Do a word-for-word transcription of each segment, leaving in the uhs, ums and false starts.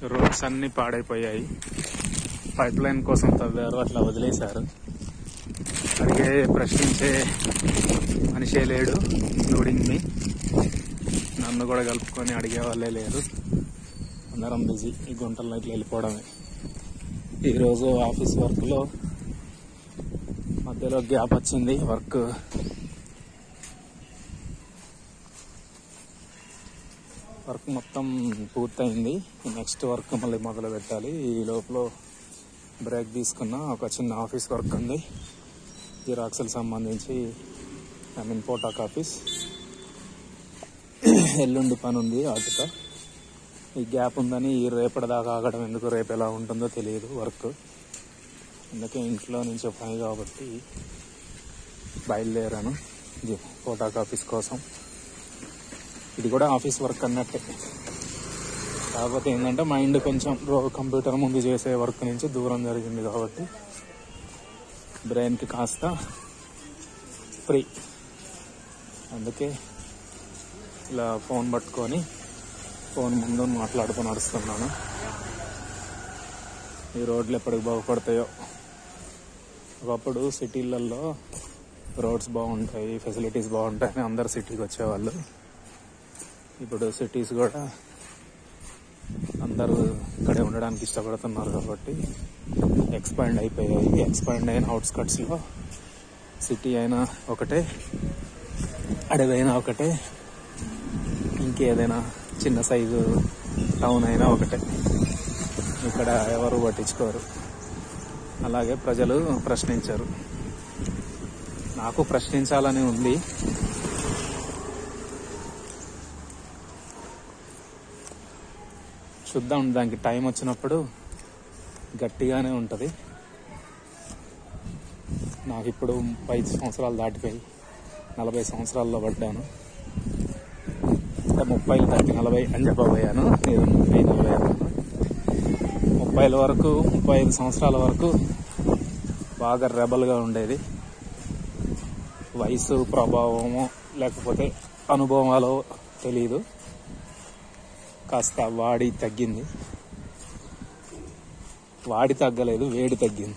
Roads అన్ని పాడైపోయాయి. Pipe line కోసం తవ్వారు, అట్లా వదిలేశారు. అడిగే ప్రశ్నించే మనిషే లేడు, ఇంక్లూడింగ్ మీ. నన్ను కూడా కలుపుకొని అడిగే వాళ్ళే లేరు. అందరం బిజీ, ఈ గుంటల్లో ఇట్లా వెళ్ళిపోవడమే. ఈరోజు ఆఫీస్ వర్క్లో మధ్యలో గ్యాప్ వచ్చింది. వర్క్ వర్క్ మొత్తం పూర్తయింది. నెక్స్ట్ వర్క్ మళ్ళీ మొదలు పెట్టాలి. ఈ లోపల బ్రేక్ తీసుకున్న ఒక చిన్న ఆఫీస్ వర్క్ ఉంది, జిరాక్స్కి సంబంధించి. ఐ మీన్ పోటాక్ ఆఫీస్. ఎల్లుండి పని ఉంది వాటితో. ఈ గ్యాప్ ఉందని ఈ రేపటిదాకా ఆగడం ఎందుకు, రేపు ఎలా ఉంటుందో తెలియదు వర్క్. అందుకే ఇంట్లో నుంచి పని కాబట్టి బయలుదేరాను పోటాక్ ఆఫీస్ కోసం. ఇది కూడా ఆఫీస్ వర్క్ అన్నట్టే, కాకపోతే ఏంటంటే మైండ్ కొంచెం కంప్యూటర్ ముందు చేసే వర్క్ నుంచి దూరం జరిగింది కాబట్టి బ్రెయిన్కి కాస్త ఫ్రీ. అందుకే ఇలా ఫోన్ పట్టుకొని ఫోన్ ముందు మాట్లాడుతూ నడుస్తున్నాను. ఈ రోడ్లు ఎప్పటికి బాగుపడతాయో. ఒకప్పుడు సిటీలలో రోడ్స్ బాగుంటాయి, ఫెసిలిటీస్ బాగుంటాయని అందరు సిటీకి వచ్చేవాళ్ళు. ఇప్పుడు సిటీస్ కూడా అందరూ ఇక్కడే ఉండడానికి ఇష్టపడుతున్నారు కాబట్టి ఎక్స్పాండ్ అయిపోయాయి. ఎక్స్పాండ్ అయిన అవుట్స్కట్స్లో సిటీ అయినా ఒకటే, అడవి అయినా ఒకటే, ఇంకేదైనా చిన్న సైజు టౌన్ అయినా ఒకటే. ఇక్కడ ఎవరు పట్టించుకోరు. అలాగే ప్రజలు ప్రశ్నించరు. నాకు ప్రశ్నించాలని ఉంది. చూద్దాం, దానికి టైం వచ్చినప్పుడు గట్టిగానే ఉంటుంది. నాకు ఇప్పుడు ముప్పై సంవత్సరాలు దాటిపోయి నలభై సంవత్సరాల్లో పడ్డాను. అంటే ముప్పై దాటి నలభై అని చెప్పబోయాను, నేను ముప్పై నలభై అన్నాను. ముప్పైల వరకు, ముప్పై ఐదు సంవత్సరాల వరకు బాగా రెబల్గా ఉండేది. వయసు ప్రభావమో లేకపోతే అనుభవాలో తెలీదు, కాస్త వాడి తగ్గింది. వాడి తగ్గలేదు, వేడి తగ్గింది.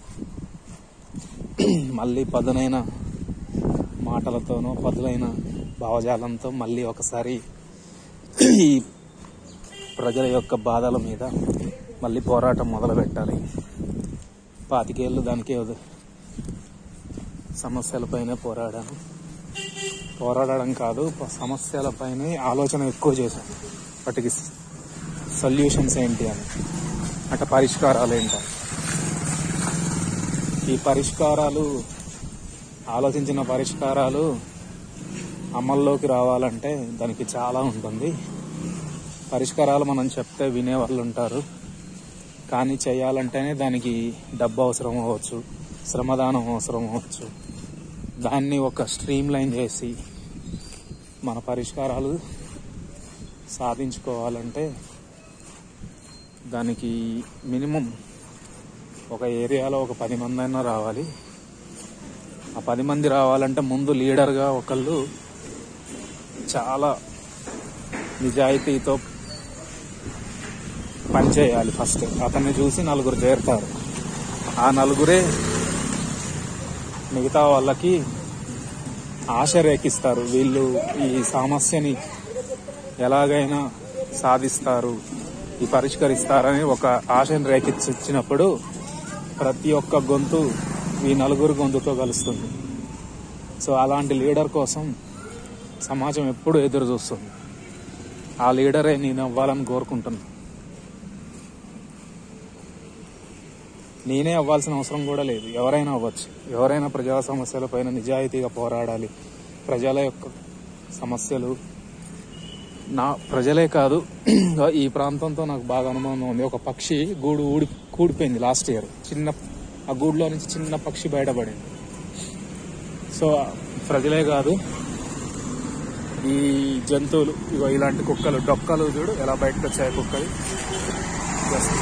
మళ్ళీ పదునైన మాటలతోనో పదునైన భావజాలంతో మళ్ళీ ఒకసారి ఈ ప్రజల యొక్క బాధల మీద మళ్ళీ పోరాటం మొదలు పెట్టాలి. పాతికేళ్ళు దానికే సమస్యలపైనే పోరాడాను. పోరాడడం కాదు, సమస్యలపైనే ఆలోచన ఎక్కువ చేశాను. వాటికి సొల్యూషన్స్ ఏంటి అని, అంటే పరిష్కారాలు ఏంటని. ఈ పరిష్కారాలు, ఆలోచించిన పరిష్కారాలు అమల్లోకి రావాలంటే దానికి చాలా ఉంటుంది. పరిష్కారాలు మనం చెప్తే వినే వాళ్ళు ఉంటారు, కానీ చేయాలంటేనే దానికి డబ్బు అవసరం అవ్వచ్చు, శ్రమదానం అవసరం అవ్వచ్చు. దాన్ని ఒక స్ట్రీమ్ లైన్ చేసి మన పరిష్కారాలు సాధించుకోవాలంటే దానికి మినిమం ఒక ఏరియాలో ఒక పది మంది అయినా రావాలి. ఆ పది మంది రావాలంటే ముందు లీడర్గా ఒకళ్ళు చాలా నిజాయితీతో పనిచేయాలి. ఫస్ట్ అతన్ని చూసి నలుగురు చేరుతారు. ఆ నలుగురే మిగతా వాళ్ళకి ఆశ రేకిస్తారు. వీళ్ళు ఈ సమస్యని ఎలాగైనా సాధిస్తారు, ఈ పరిష్కరిస్తారని ఒక ఆశను రేకిచ్చినప్పుడు ప్రతి ఒక్క గొంతు ఈ నలుగురు గొంతుతో కలుస్తుంది. సో అలాంటి లీడర్ కోసం సమాజం ఎప్పుడు ఎదురు చూస్తుంది. ఆ లీడరే నేను అవ్వాలని కోరుకుంటున్నాను. నేనే అవ్వాల్సిన అవసరం కూడా లేదు, ఎవరైనా అవ్వచ్చు. ఎవరైనా ప్రజా సమస్యల పైన నిజాయితీగా పోరాడాలి. ప్రజల యొక్క సమస్యలు, నా ప్రజలే కాదు, ఈ ప్రాంతంతో నాకు బాగా అనుభవం ఉంది. ఒక పక్షి గూడు ఊడి కూడిపోయింది లాస్ట్ ఇయర్. చిన్న ఆ గూడులో నుంచి చిన్న పక్షి బయటపడింది. సో ప్రజలే కాదు, ఈ జంతువులు, ఇగో ఇలాంటి కుక్కలు, డొక్కలు చూడు ఎలా బయటకు వచ్చాయి కుక్కలు. జస్ట్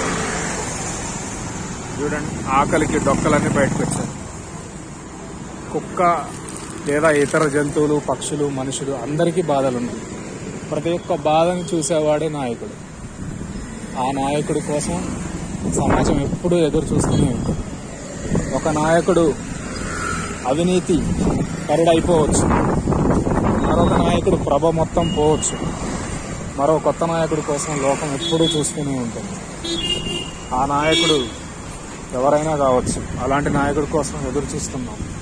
చూడండి, ఆకలికి డొక్కలన్నీ బయటకు వచ్చాయి. కుక్క లేదా ఇతర జంతువులు, పక్షులు, మనుషులు అందరికీ బాధలు ఉన్నాయి. ప్రతి ఒక్క బాధను చూసేవాడే నాయకుడు. ఆ నాయకుడి కోసం సమాజం ఎప్పుడూ ఎదురు చూస్తూనే ఉంటుంది. ఒక నాయకుడు అవినీతి పరుడైపోవచ్చు, మరొక నాయకుడు ప్రభ మొత్తం పోవచ్చు, మరో కొత్త నాయకుడి కోసం లోకం ఎప్పుడూ చూస్తూనే ఉంటుంది. ఆ నాయకుడు ఎవరైనా కావచ్చు, అలాంటి నాయకుడి కోసం ఎదురు చూస్తున్నాం.